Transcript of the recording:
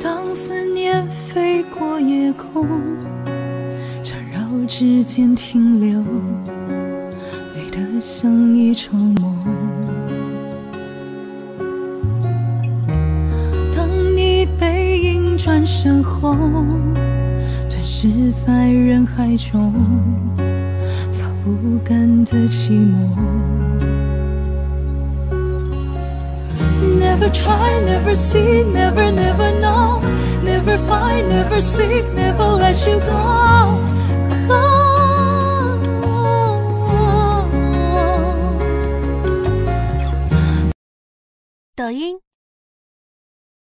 当思念飞过夜空，缠绕指尖停留，美得像一场梦。当你背影转身后，吞噬在人海中，擦不干的寂寞。Never try, never see, never, never know, never find, never seek, never let you go. 抖音。